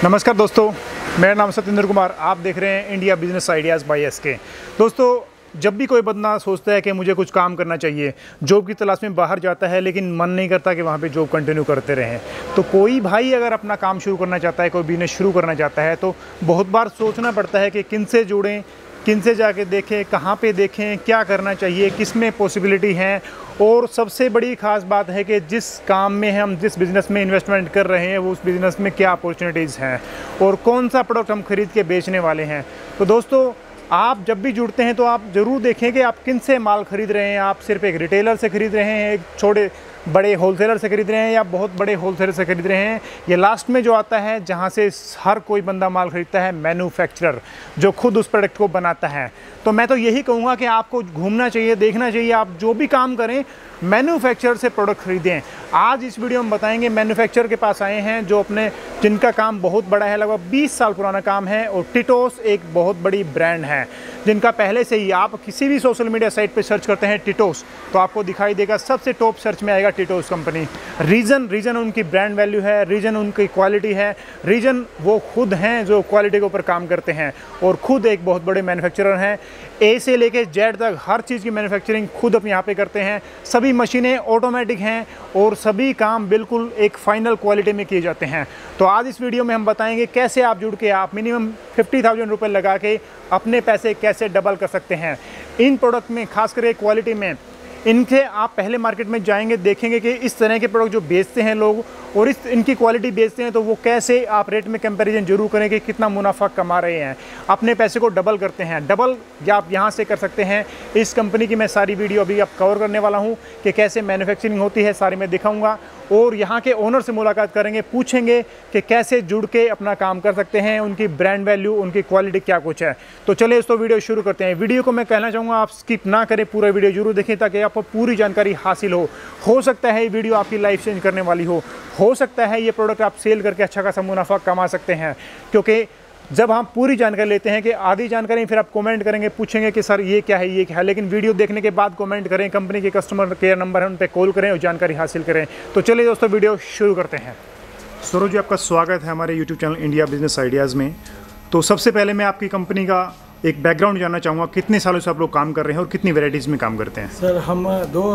नमस्कार दोस्तों, मेरा नाम सत्येंद्र कुमार। आप देख रहे हैं India business ideas by SK. दोस्तों, जब भी कोई बंदा सोचता है कि मुझे कुछ काम करना चाहिए, जॉब की तलाश में बाहर जाता है लेकिन मन नहीं करता कि वहाँ पे जॉब कंटिन्यू करते रहें। तो कोई भाई अगर अपना काम शुरू करना चाहता है, कोई बिजनेस शुरू करना चाहता है, तो बहुत बार सोचना पड़ता है कि किन से जुड़ें, किन से जाके देखें, कहाँ पे देखें, क्या करना चाहिए, किस में पॉसिबिलिटी है। और सबसे बड़ी ख़ास बात है कि जिस काम में हम जिस बिज़नेस में इन्वेस्टमेंट कर रहे हैं वो उस बिज़नेस में क्या अपॉर्चुनिटीज़ हैं और कौन सा प्रोडक्ट हम खरीद के बेचने वाले हैं। तो दोस्तों, आप जब भी जुड़ते हैं तो आप ज़रूर देखें कि आप किन से माल खरीद रहे हैं। आप सिर्फ एक रिटेलर से खरीद रहे हैं, एक छोटे बड़े होलसेलर से खरीद रहे हैं, या बहुत बड़े होलसेलर से खरीद रहे हैं। ये लास्ट में जो आता है जहाँ से हर कोई बंदा माल खरीदता है, मैन्युफैक्चरर, जो खुद उस प्रोडक्ट को बनाता है। तो मैं तो यही कहूँगा कि आपको घूमना चाहिए, देखना चाहिए। आप जो भी काम करें, मैन्युफैक्चरर से प्रोडक्ट खरीदें। आज इस वीडियो में बताएंगे मैन्युफैक्चरर के पास आए हैं जो जिनका काम बहुत बड़ा है, लगभग 20 साल पुराना काम है। और टिटोस एक बहुत बड़ी ब्रांड है जिनका पहले से ही आप किसी भी सोशल मीडिया साइट पे सर्च करते हैं टिटोस, तो आपको दिखाई देगा, सबसे टॉप सर्च में आएगा टिटोस कंपनी। रीज़न उनकी ब्रांड वैल्यू है, रीज़न उनकी क्वालिटी है, रीज़न वो खुद हैं जो क्वालिटी के ऊपर काम करते हैं और खुद एक बहुत बड़े मैन्युफैक्चरर हैं। ए से लेके जेड तक हर चीज़ की मैन्युफैक्चरिंग खुद अपने यहाँ पे करते हैं। सभी मशीनें ऑटोमेटिक हैं और सभी काम बिल्कुल एक फाइनल क्वालिटी में किए जाते हैं। तो आज इस वीडियो में हम बताएंगे कैसे आप जुड़ के आप मिनिमम 50,000 रुपये लगा के अपने पैसे कैसे डबल कर सकते हैं। इन प्रोडक्ट में खास करके क्वालिटी में इनके आप पहले मार्केट में जाएंगे, देखेंगे कि इस तरह के प्रोडक्ट जो बेचते हैं लोग और इनकी क्वालिटी बेचते हैं, तो वो कैसे आप रेट में कंपैरिजन जरूर करें कि कितना मुनाफा कमा रहे हैं, अपने पैसे को डबल करते हैं। डबल या आप यहाँ से कर सकते हैं। इस कंपनी की मैं सारी वीडियो अभी आप कवर करने वाला हूँ कि कैसे मैन्युफैक्चरिंग होती है, सारी मैं दिखाऊंगा। और यहाँ के ओनर से मुलाकात करेंगे, पूछेंगे कि कैसे जुड़ के अपना काम कर सकते हैं, उनकी ब्रांड वैल्यू, उनकी क्वालिटी क्या कुछ है। तो चलिए दोस्तों वीडियो शुरू करते हैं। वीडियो को मैं कहना चाहूँगा आप स्किप ना करें, पूरा वीडियो जरूर देखें ताकि आपको पूरी जानकारी हासिल हो सकता है ये वीडियो आपकी लाइफ चेंज करने वाली हो सकता है ये प्रोडक्ट आप सेल करके अच्छा खासा मुनाफा कमा सकते हैं। क्योंकि जब हम पूरी जानकारी लेते हैं कि आधी जानकारी फिर आप कमेंट करेंगे, पूछेंगे कि सर ये क्या है, लेकिन वीडियो देखने के बाद कमेंट करें, कंपनी के कस्टमर केयर नंबर है उन पर कॉल करें और जानकारी हासिल करें। तो चलिए दोस्तों वीडियो शुरू करते हैं। सौरभ जी, आपका स्वागत है हमारे YouTube channel India business ideas में। तो सबसे पहले मैं आपकी कंपनी का एक बैकग्राउंड जानना चाहूँगा। कितने सालों से आप लोग काम कर रहे हैं और कितनी वेराइटीज़ में काम करते हैं? सर, हम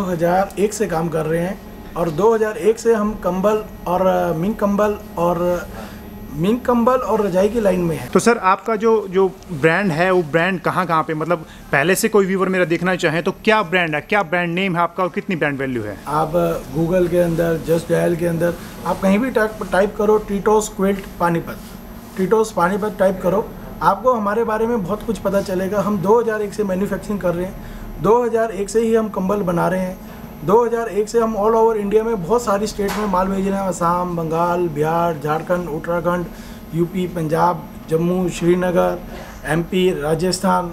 2001 से काम कर रहे हैं और 2001 से हम कंबल और मिंक कंबल और रजाई की लाइन में है। तो सर, आपका जो ब्रांड है वो ब्रांड कहाँ पे, मतलब पहले से कोई व्यूवर मेरा देखना चाहे तो क्या ब्रांड है, क्या ब्रांड नेम है आपका और कितनी ब्रांड वैल्यू है? आप गूगल के अंदर, जस्ट डायल के अंदर आप कहीं भी टाइप करो टिटोस क्विल्ट पानीपत, टिटोस पानीपत टाइप करो, आपको हमारे बारे में बहुत कुछ पता चलेगा। हम 2001 से मैन्युफैक्चरिंग कर रहे हैं, 2001 से ही हम कंबल बना रहे हैं। 2001 से हम ऑल ओवर इंडिया में बहुत सारी स्टेट में माल भेज रहे हैं। असम, बंगाल, बिहार, झारखंड, उत्तराखंड, यूपी, पंजाब, जम्मू, श्रीनगर, एमपी, राजस्थान,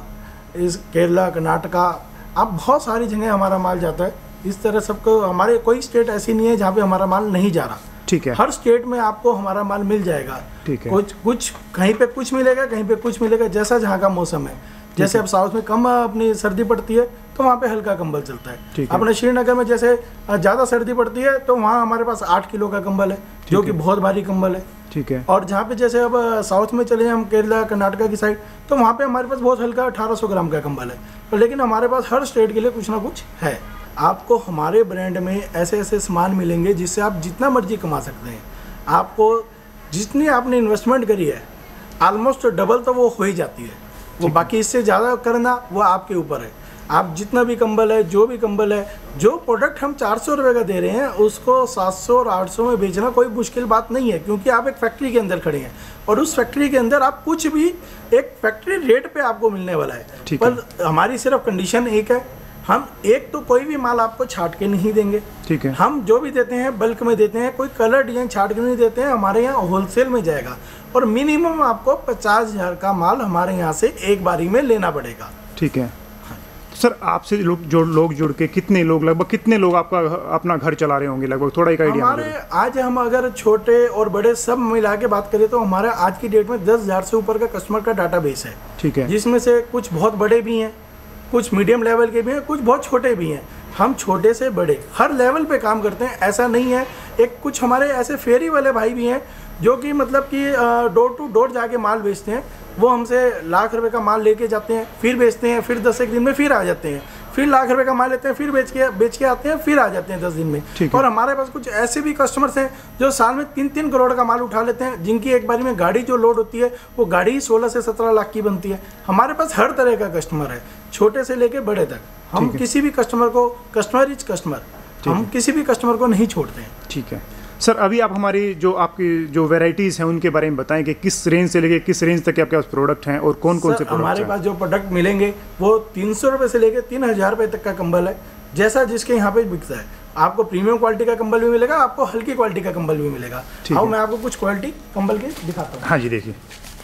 केरला, कर्नाटका, अब बहुत सारी जगह हमारा माल जाता है। इस तरह सबको, हमारे कोई स्टेट ऐसी नहीं है जहाँ पे हमारा माल नहीं जा रहा। ठीक है, हर स्टेट में आपको हमारा माल मिल जाएगा। ठीक है, कुछ कहीं पे कुछ मिलेगा, कहीं पे कुछ मिलेगा, जैसा जहाँ का मौसम है। जैसे अब साउथ में कम अपनी सर्दी पड़ती है तो वहाँ पे हल्का कंबल चलता है। अपने श्रीनगर में जैसे ज़्यादा सर्दी पड़ती है तो वहाँ हमारे पास 8 किलो का कंबल है जो कि बहुत भारी कंबल है। ठीक है। और जहाँ पे जैसे अब साउथ में चले हम, केरला, कर्नाटका की साइड, तो वहाँ पे हमारे पास बहुत हल्का 1800 ग्राम का कंबल है। तो लेकिन हमारे पास हर स्टेट के लिए कुछ ना कुछ है। आपको हमारे ब्रांड में ऐसे ऐसे सामान मिलेंगे जिससे आप जितना मर्जी कमा सकते हैं। आपको जितनी आपने इन्वेस्टमेंट करी है ऑलमोस्ट डबल तो वो हो ही जाती है। वो बाकी इससे ज़्यादा करना वो आपके ऊपर है। आप जितना भी कंबल है, जो भी कंबल है, जो प्रोडक्ट हम 400 रुपये का दे रहे हैं उसको 700 और 800 में बेचना कोई मुश्किल बात नहीं है, क्योंकि आप एक फैक्ट्री के अंदर खड़े हैं और उस फैक्ट्री के अंदर आप कुछ भी एक फैक्ट्री रेट पे आपको मिलने वाला है। पर हमारी सिर्फ कंडीशन एक है, हम एक तो कोई भी माल आपको छाट के नहीं देंगे। ठीक है। हम जो भी देते हैं बल्क में देते हैं, कोई कलर डिजाइन छाट के नहीं देते हैं। हमारे यहाँ होलसेल में जाएगा और मिनिमम आपको 50,000 का माल हमारे यहाँ से एक बारी में लेना पड़ेगा। ठीक है। सर, आपसे लोग जुड़ के लगभग कितने लोग आपका अपना घर चला रहे होंगे, लगभग थोड़ा एक आइडिया? हमारे आज हम अगर छोटे और बड़े सब मिला के बात करें तो हमारा आज की डेट में 10,000 से ऊपर का कस्टमर का डाटाबेस है। ठीक है। जिसमें से कुछ बहुत बड़े भी हैं, कुछ मीडियम लेवल के भी हैं, कुछ बहुत छोटे भी हैं। हम छोटे से बड़े हर लेवल पे काम करते हैं, ऐसा नहीं है। एक कुछ हमारे ऐसे फेरी वाले भाई भी हैं जो कि मतलब कि डोर टू डोर जाके माल बेचते हैं। वो हमसे लाख रुपए का माल लेके जाते हैं, फिर बेचते हैं, फिर 10 एक दिन में फिर आ जाते हैं, फिर लाख रुपए का माल लेते हैं, फिर बेच के आते हैं, फिर आ जाते हैं 10 दिन में। और हमारे पास कुछ ऐसे भी कस्टमर्स हैं जो साल में 3-3 करोड़ का माल उठा लेते हैं, जिनकी एक बारी में गाड़ी जो लोड होती है वो गाड़ी ही 16 से 17 लाख की बनती है। हमारे पास हर तरह का कस्टमर है, छोटे से लेके बड़े तक। हम किसी भी कस्टमर को, कस्टमर इज कस्टमर, हम किसी भी कस्टमर को नहीं छोड़ते हैं। ठीक है सर, अभी आप हमारी जो आपकी जो वैरायटीज़ हैं उनके बारे में बताएं कि किस रेंज से लेके किस रेंज तक के आपके पास प्रोडक्ट हैं और कौन कौन से प्रोडक्ट हैं। हमारे पास जो प्रोडक्ट मिलेंगे वो 300 रुपये से लेके 3000 रुपये तक का कंबल है, जैसा जिसके यहाँ पे बिकता है। आपको प्रीमियम क्वालिटी का कंबल भी मिलेगा, आपको हल्की क्वालिटी का कंबल भी मिलेगा। आओ मैं आपको कुछ क्वालिटी कंबल के दिखाता हूँ। हाँ जी, देखिए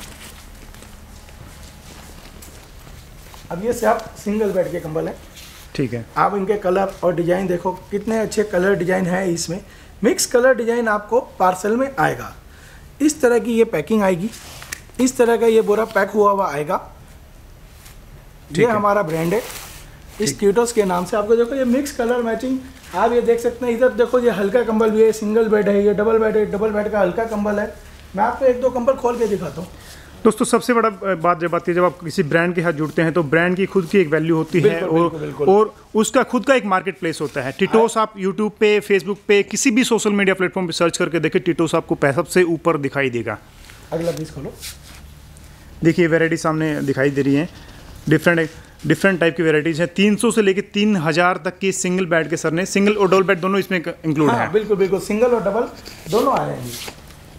अब ये सब सिंगल बेड के कंबल है। ठीक है, आप इनके कलर और डिजाइन देखो, कितने अच्छे कलर डिजाइन है इसमें। मिक्स कलर डिजाइन आपको पार्सल में आएगा। इस तरह की ये पैकिंग आएगी, इस तरह का ये बोरा पैक हुआ आएगा। ये हमारा ब्रांड है, इस क्यूटोस के नाम से। आपको देखो ये मिक्स कलर मैचिंग आप ये देख सकते हैं। इधर देखो ये हल्का कंबल भी है, सिंगल बेड है, ये डबल बेड है, डबल बेड का हल्का कंबल है। मैं आपको 1-2 कंबल खोल के दिखाता हूँ। दोस्तों सबसे बड़ा बात जब आती है, जब आप किसी ब्रांड के साथ जुड़ते हैं तो ब्रांड की खुद की एक वैल्यू होती है और उसका खुद का एक मार्केट प्लेस होता है। टिटोस आप यूट्यूब पे, फेसबुक पे, किसी भी सोशल मीडिया प्लेटफॉर्म पे सर्च करके देखें, टिटोस आपको सबसे ऊपर दिखाई देगा। अगला पीस खोलो, देखिए वैरायटी सामने दिखाई दे रही है। डिफरेंट टाइप की वैरायटीज़ हैं। 300 से लेके 3000 तक की सिंगल बेड के सर ने, सिंगल और डबल बेड दोनों इसमें इंक्लूड है। बिल्कुल बिल्कुल, सिंगल और डबल दोनों आ जाएंगे।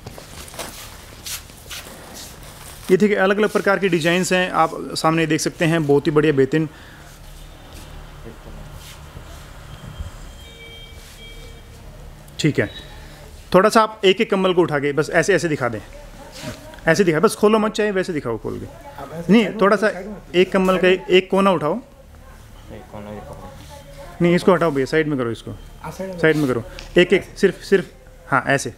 ये ठीक है, अलग अलग प्रकार के डिजाइन्स हैं, आप सामने देख सकते हैं, बहुत ही बढ़िया बेहतरीन। ठीक है, थोड़ा सा आप एक एक कंबल को उठा के बस ऐसे ऐसे दिखा दें, ऐसे दिखा, बस खोलो मत, चाहे वैसे दिखाओ खोल के। नहीं, थोड़ा सा एक कंबल का एक कोना उठाओ। नहीं, इसको हटाओ भैया, साइड में करो, इसको साइड में करो, एक एक सिर्फ हाँ ऐसे।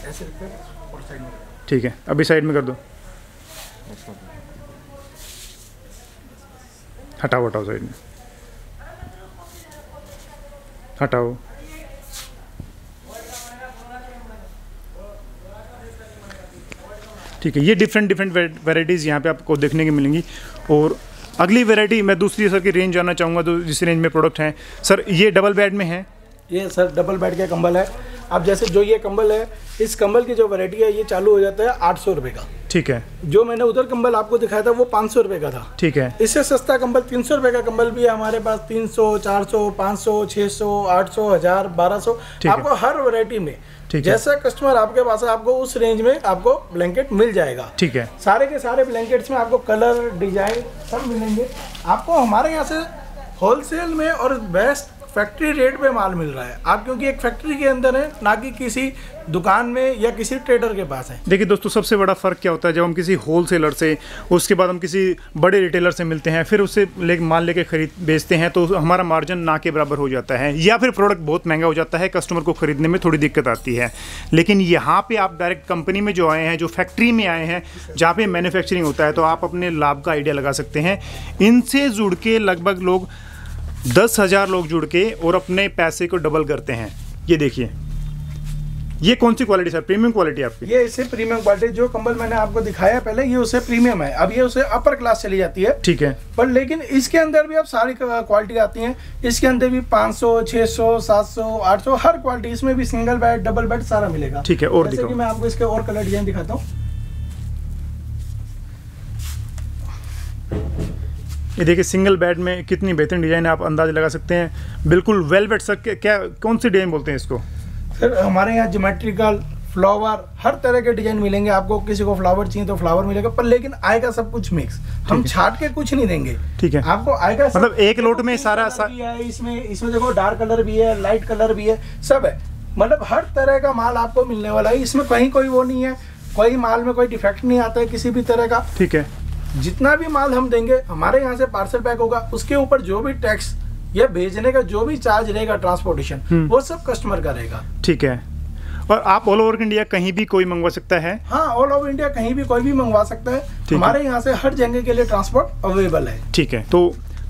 ठीक है, अभी साइड में कर दो, हटाओ साइड में, हटाओ। ठीक है, ये डिफरेंट वैरायटीज़ यहाँ पे आपको देखने की मिलेंगी। और अगली वैरायटी मैं दूसरी सर की रेंज जानना चाहूँगा, तो जिस रेंज में प्रोडक्ट हैं सर, ये डबल बेड में है। ये सर डबल बेड का कंबल है। अब जैसे जो ये कंबल है, इस कंबल की जो वैरायटी है ये चालू हो जाता है 800 रुपये का। ठीक है, जो मैंने उधर कंबल आपको दिखाया था वो 500 रुपये का था। ठीक है, इससे सस्ता कंबल 300 रुपये का कंबल भी है हमारे पास। 300, 400, 500, 600, 800, 1000, 1200, आपको हर वैरायटी में जैसा कस्टमर आपके पास है, आपको उस रेंज में आपको ब्लैंकेट मिल जाएगा। ठीक है, सारे के सारे ब्लैंकेट्स में आपको कलर डिजाइन सब मिलेंगे। आपको हमारे यहाँ से होलसेल में और बेस्ट फैक्ट्री रेट पे माल मिल रहा है। आप क्योंकि एक फैक्ट्री के अंदर है, ना कि किसी दुकान में या किसी ट्रेडर के पास है। देखिए दोस्तों, सबसे बड़ा फ़र्क क्या होता है, जब हम किसी होलसेलर से, उसके बाद हम किसी बड़े रिटेलर से मिलते हैं, फिर उससे माल लेके खरीद बेचते हैं, तो हमारा मार्जिन ना के बराबर हो जाता है, या फिर प्रोडक्ट बहुत महंगा हो जाता है, कस्टमर को खरीदने में थोड़ी दिक्कत आती है। लेकिन यहाँ पे आप डायरेक्ट कंपनी में जो आए हैं, जो फैक्ट्री में आए हैं, जहाँ पे मैन्युफैक्चरिंग होता है, तो आप अपने लाभ का आइडिया लगा सकते हैं। इनसे जुड़ के लगभग लोग 10,000 लोग जुड़ के और अपने पैसे को डबल करते हैं। ये देखिए, ये कौन सी क्वालिटी सर? प्रीमियम क्वालिटी आपकी? ये इससे प्रीमियम क्वालिटी, जो कंबल मैंने आपको दिखाया पहले, ये उससे प्रीमियम है। अब ये उससे अपर क्लास चली जाती है। ठीक है, पर लेकिन इसके अंदर भी अब सारी क्वालिटी आती हैं। इसके अंदर भी 500, 600, 700, 800 हर क्वालिटी, इसमें भी सिंगल बेड, डबल बेड सारा मिलेगा। ठीक है, और जैसे कि मैं आपको इसके और कलर डिजाइन दिखाता हूँ। ये देखिए, सिंगल बेड में कितनी बेहतरीन डिजाइन है, आप अंदाज लगा सकते हैं। बिल्कुल वेलवेट सर, क्या कौन सी डिजाइन बोलते हैं इसको? सर हमारे यहाँ ज्योमेट्रिकल, फ्लावर, हर तरह के डिजाइन मिलेंगे आपको। किसी को फ्लावर चाहिए तो फ्लावर मिलेगा, पर लेकिन आएगा सब कुछ मिक्स। हम छाट के कुछ नहीं देंगे। ठीक है, आपको आएगा मतलब एक लोट में सारा है। इसमें देखो डार्क कलर भी है, लाइट कलर भी है, सब है। मतलब हर तरह का माल आपको मिलने वाला है। इसमें कहीं कोई वो नहीं है, कोई माल में कोई डिफेक्ट नहीं आता है किसी भी तरह का। ठीक है, जितना भी माल हम देंगे, हमारे यहाँ से पार्सल पैक होगा, उसके ऊपर जो भी टैक्स या भेजने का जो भी चार्ज रहेगा, ट्रांसपोर्टेशन, वो सब कस्टमर का रहेगा। ठीक है, और आप ऑल ओवर इंडिया कहीं भी कोई मंगवा सकता है? हाँ, ऑल ओवर इंडिया कहीं भी कोई भी मंगवा सकता है। हमारे यहाँ से हर जगह के लिए ट्रांसपोर्ट अवेलेबल है। ठीक है, तो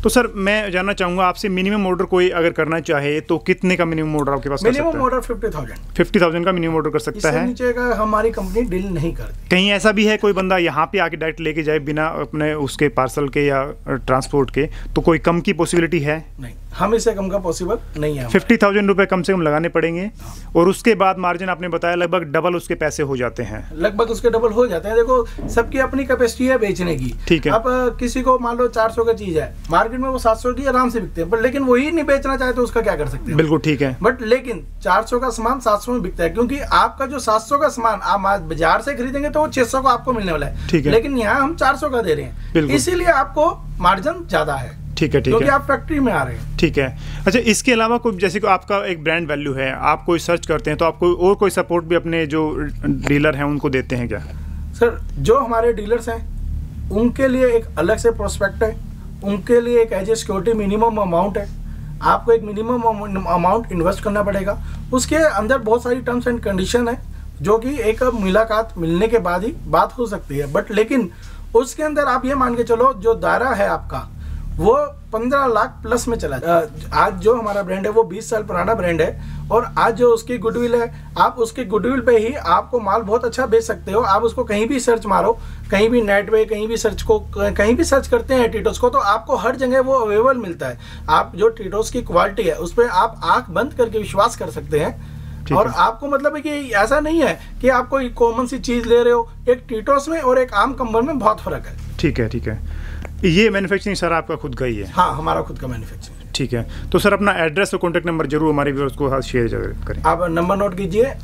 तो सर मैं जानना चाहूँगा आपसे, मिनिमम ऑर्डर कोई अगर करना चाहे तो कितने का मिनिमम ऑर्डर आपके पास कर सकता है? Minimum order 50,000। 50,000 का मिनिमम ऑर्डर कर सकता है। नीचे का हमारी कंपनी डील नहीं करती। कहीं ऐसा भी है कोई बंदा यहाँ पे आके डायरेक्ट लेके जाए बिना अपने उसके पार्सल के या ट्रांसपोर्ट के, तो कोई कम की पॉसिबिलिटी है? नहीं, हम इससे कम का पॉसिबल नहीं है। 50,000 रुपये कम से कम लगाने पड़ेंगे। और उसके बाद मार्जिन आपने बताया लगभग डबल उसके पैसे हो जाते हैं। लगभग उसके डबल हो जाते हैं। देखो सबकी अपनी कैपेसिटी है बेचने की। ठीक है। अब किसी को मान लो 400 का चीज है, मार्केट में वो 700 की आराम से बिकते हैं, बट लेकिन वही नहीं बेचना चाहे तो उसका क्या कर सकते हैं? बिल्कुल ठीक है। बट लेकिन 400 का सामान 700 में बिकता है, क्योंकि आपका जो 700 का सामान आप बाजार से खरीदेंगे तो वो 600 का आपको मिलने वाला है। ठीक है। लेकिन यहाँ हम 400 का दे रहे हैं, इसीलिए आपको मार्जिन ज्यादा है। ठीक है, ठीक क्योंकि है, आप फैक्ट्री में आ रहे हैं। ठीक है। अच्छा, इसके अलावा कोई जैसे कि आपका एक ब्रांड वैल्यू है, आप कोई सर्च करते हैं तो आप कोई और कोई सपोर्ट भी अपने जो डीलर हैं उनको देते हैं क्या? सर जो हमारे डीलर्स हैं उनके लिए एक अलग से प्रोस्पेक्ट है, उनके लिए एक as a security minimum amount है। आपको एक मिनिमम अमाउंट इन्वेस्ट करना पड़ेगा। उसके अंदर बहुत सारी टर्म्स एंड कंडीशन है जो कि एक मुलाकात मिलने के बाद ही बात हो सकती है। बट लेकिन उसके अंदर आप ये मान के चलो जो दायरा है आपका वो 15 लाख प्लस में चला जाए। आज जो हमारा ब्रांड है वो 20 साल पुराना ब्रांड है, और आज जो उसकी गुडविल है, आप उसकी गुडविल पे ही आपको माल बहुत अच्छा बेच सकते हो। आप उसको कहीं भी सर्च मारो, कहीं भी नेट पे कहीं भी सर्च करते हैं टीटोस को, तो आपको हर जगह वो अवेलेबल मिलता है। आप जो टीटोस की क्वालिटी है उस पर आप आंख बंद करके विश्वास कर सकते हैं। और आपको मतलब है कि ऐसा नहीं है कि आप कोई कॉमन सी चीज ले रहे हो। एक टीटोस में और एक आम कंबल में बहुत फर्क है। ठीक है, ठीक है। ये मैन्युफैक्चरिंग सर आपका खुद का ही है? हाँ, हमारा खुद का मैन्युफैक्चरिंग। ठीक है। तो सर अपना एड्रेस और कॉन्टैक्ट नंबर जरूर हमारे व्यूअर्स को शेयर करें। आप नंबर नोट कीजिए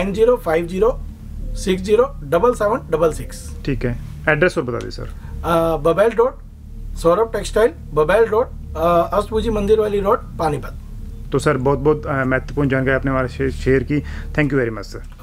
9050607766। ठीक है। एड्रेस और बता दें sir. Babail road, Saurabh textile, Babail road, Ashtabhuji मंदिर वाली रोड, पानीपत। तो सर बहुत बहुत महत्वपूर्ण जानकारी आपने हमारे शेयर की। Thank you very much sir.